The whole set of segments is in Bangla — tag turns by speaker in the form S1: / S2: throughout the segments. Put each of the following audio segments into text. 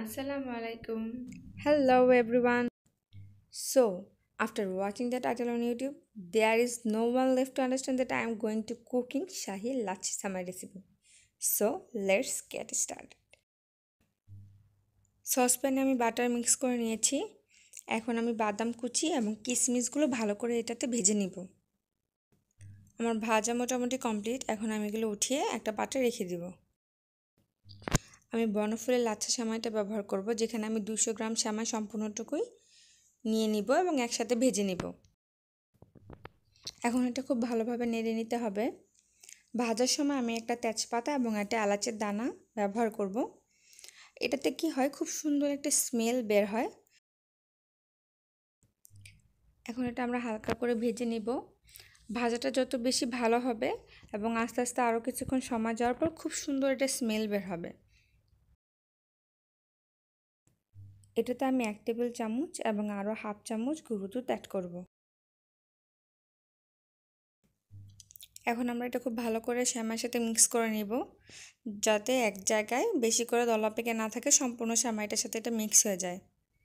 S1: Assalamu alaikum. Hello everyone. So, after watching the title on YouTube, there is no one left to understand that I am going to cooking Shahi Lachi Samai recipe. So, let's get started. সসপ্যানে আমি বাটার মিক্স করে নিয়েছি। এখন আমি বাদাম কুচি এবং কিশমিশগুলো ভালো করে এটাতে ভেজে নিব। আমার ভাজা মোটামুটি কমপ্লিট। এখন আমি এগুলো উঠিয়ে একটা পাত্রে রেখে দিব। আমি বনফুলের লাচ্ছা সেমাইটা ব্যবহার করব, যেখানে আমি 200 গ্রাম সেমাই সম্পূর্ণটুকুই নিয়ে নিব এবং একসাথে ভেজে নিব। এখন এটা খুব ভালোভাবে নেড়ে নিতে হবে। ভাজার সময় আমি একটা তেজপাতা এবং একটা এলাচের দানা ব্যবহার করব। এটাতে কি হয়, খুব সুন্দর একটা স্মেল বের হয়। এখন এটা আমরা হালকা করে ভেজে নিব। ভাজাটা যত বেশি ভালো হবে এবং আস্তে আস্তে আরও কিছুক্ষণ সময় যাওয়ার পর খুব সুন্দর একটা স্মেল বের হবে। এটাতে আমি 1 টেবিল চামচ এবং আরও হাফ চামচ গুঁড়ো দুধ অ্যাড করব। এখন আমরা এটা খুব ভালো করে সেমাইয়ের সাথে মিক্স করে নিব, যাতে এক জায়গায় বেশি করে দলা পেকে না থাকে, সম্পূর্ণ সেমাইটার সাথে এটা মিক্স হয়ে যায়।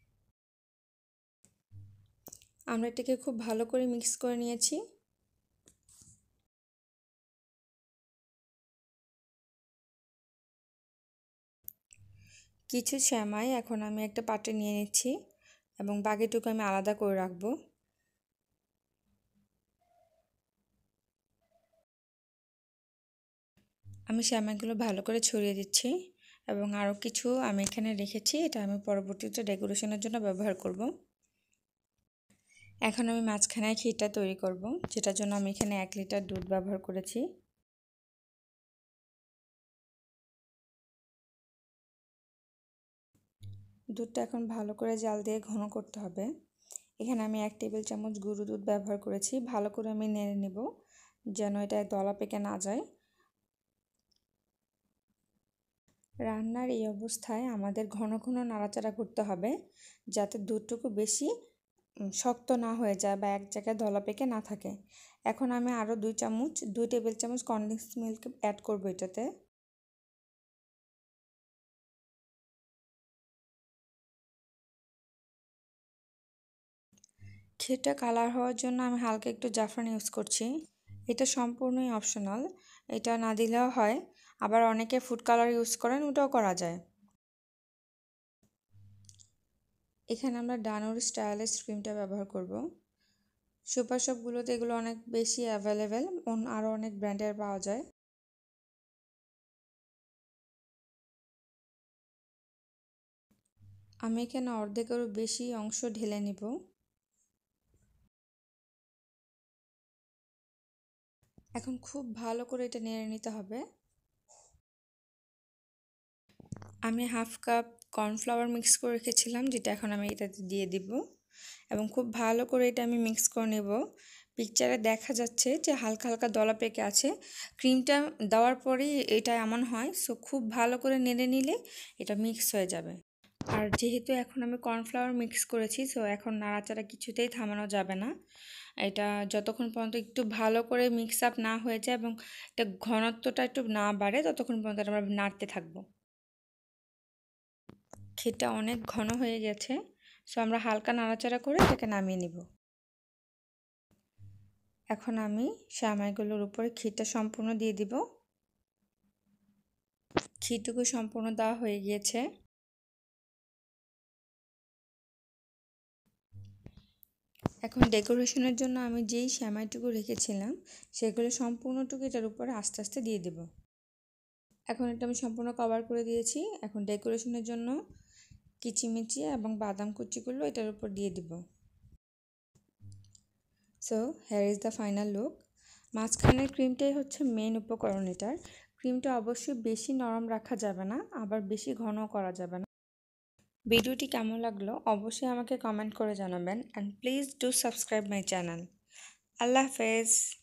S1: আমরা এটাকে খুব ভালো করে মিক্স করে নিয়েছি। কিছু সেমাই এখন আমি একটা পাত্রে নিয়ে নিচ্ছি এবং বাকিটুকু আমি আলাদা করে রাখবো। আমি সেমাইগুলো ভালো করে ছড়িয়ে দিচ্ছি এবং আরও কিছু আমি এখানে রেখেছি, এটা আমি পরবর্তীতে ডেকোরেশনের জন্য ব্যবহার করব। এখন আমি মাঝখানে ক্ষীরটা তৈরি করব, যেটার জন্য আমি এখানে 1 লিটার দুধ ব্যবহার করেছি। দুধটা এখন ভালো করে জাল দিয়ে ঘন করতে হবে। এখানে আমি 1 টেবিল চামচ গুঁড়ো দুধ ব্যবহার করেছি। ভালো করে আমি নেড়ে নেব, যেন এটা দলা পেকে না যায়। রান্নার এই অবস্থায় আমাদের ঘন ঘন নাড়াচাড়া করতে হবে, যাতে দুধটুকু বেশি শক্ত না হয়ে যায় বা এক জায়গায় দলা পেকে না থাকে। এখন আমি আরও 2 টেবিল চামচ কনডেন্স মিল্ক অ্যাড করব এটাতে। ক্ষীরটা কালার হওয়ার জন্য আমি হালকা একটু জাফরান ইউজ করছি। এটা সম্পূর্ণই অপশনাল, এটা না দিলেও হয়। আবার অনেকে ফুড কালার ইউজ করেন, ওটাও করা যায়। এখানে আমরা ডানোর স্টাইলিশ ক্রিমটা ব্যবহার করব। সুপার শপগুলোতে এগুলো অনেক বেশি অ্যাভেলেবেল, আরও অনেক ব্র্যান্ডের পাওয়া যায়। আমি এখানে অর্ধেকেরও বেশি অংশ ঢেলে নিব। এখন খুব ভালো করে এটা নেড়ে নিতে হবে। আমি হাফ কাপ কর্নফ্লাওয়ার মিক্স করে রেখেছিলাম, যেটা এখন আমি এটাতে দিয়ে দিব এবং খুব ভালো করে এটা আমি মিক্স করে নেব। পিকচারে দেখা যাচ্ছে যে হালকা হালকা দলা পেকে আছে। ক্রিমটা দেওয়ার পরেই এটা এমন হয়। সো খুব ভালো করে নেড়ে নিলে এটা মিক্স হয়ে যাবে। আর যেহেতু এখন আমি কর্নফ্লাওয়ার মিক্স করেছি, সো এখন নাড়াচাড়া কিছুতেই থামানো যাবে না। এটা যতক্ষণ পর্যন্ত একটু ভালো করে মিক্স আপ না হয়ে যায় এবং এটা ঘনত্বটা একটু না বাড়ে, ততক্ষণ পর্যন্ত আমরা নাড়তে থাকবো। ক্ষীরটা অনেক ঘন হয়ে গেছে, সো আমরা হালকা নাড়াচাড়া করে এটাকে নামিয়ে নিব। এখন আমি সেমাইগুলোর উপরে ক্ষীরটা সম্পূর্ণ দিয়ে দিব। ক্ষীরটুকু সম্পূর্ণ দেওয়া হয়ে গিয়েছে। এখন ডেকোরেশনের জন্য আমি যেই সেমাইটুকু রেখেছিলাম, সেগুলো সম্পূর্ণটুকু এটার উপরে আস্তে আস্তে দিয়ে দেব। এখন এটা আমি সম্পূর্ণ কভার করে দিয়েছি। এখন ডেকোরেশনের জন্য কিচিমিচি এবং বাদাম কুচিগুলো এটার উপর দিয়ে দিব। So here is the final look. মাঝখানের ক্রিমটাই হচ্ছে মেন উপকরণ এটার। ক্রিমটা অবশ্যই বেশি নরম রাখা যাবে না, আবার বেশি ঘনও করা যাবে না। ভিডিওটি কেমন লাগলো অবশ্যই আমাকে কমেন্ট করে জানাবেন, and please do subscribe my channel. আল্লাহ হাফেজ।